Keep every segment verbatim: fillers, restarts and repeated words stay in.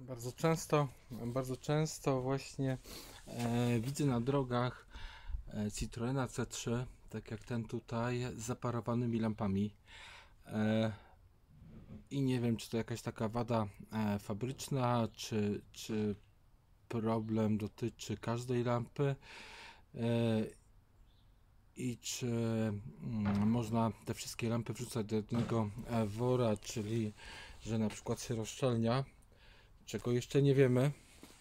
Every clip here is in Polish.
Bardzo często, bardzo często właśnie e, widzę na drogach e, Citroena C trzy, tak jak ten tutaj, z zaparowanymi lampami. E, I nie wiem, czy to jakaś taka wada e, fabryczna, czy, czy problem dotyczy każdej lampy. E, I czy mm, można te wszystkie lampy wrzucać do jednego e, wora, czyli że na przykład się rozszczelnia, czego jeszcze nie wiemy.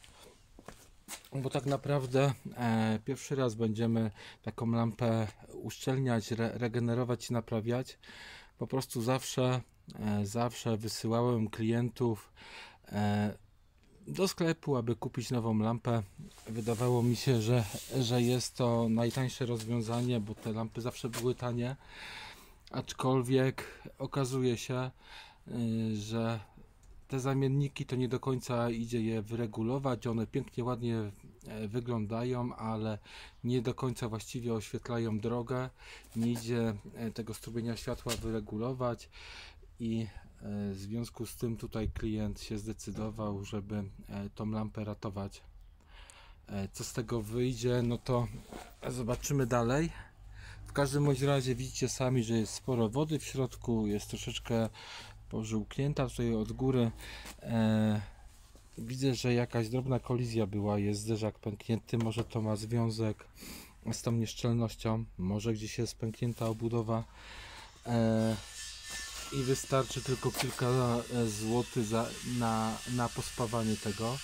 Bo tak naprawdę e, pierwszy raz będziemy taką lampę uszczelniać, re, regenerować i naprawiać. Po prostu zawsze, e, zawsze wysyłałem klientów e, do sklepu, aby kupić nową lampę. Wydawało mi się, że, że jest to najtańsze rozwiązanie, bo te lampy zawsze były tanie. Aczkolwiek okazuje się, y, że te zamienniki to nie do końca idzie je wyregulować. One pięknie, ładnie e, wyglądają, ale nie do końca właściwie oświetlają drogę. Nie idzie e, tego strumienia światła wyregulować i e, w związku z tym tutaj klient się zdecydował, żeby e, tą lampę ratować. E, Co z tego wyjdzie, no to zobaczymy dalej. W każdym bądź razie widzicie sami, że jest sporo wody w środku, jest troszeczkę pożółknięta tutaj od góry. E, widzę, że jakaś drobna kolizja była, jest zderzak pęknięty, może to ma związek z tą nieszczelnością, może gdzieś jest pęknięta obudowa e, i wystarczy tylko kilka złotych za, na, na pospawanie tego,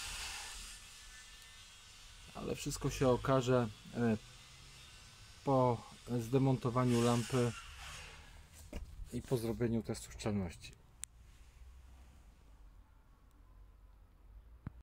ale wszystko się okaże e, po zdemontowaniu lampy i po zrobieniu testu szczelności.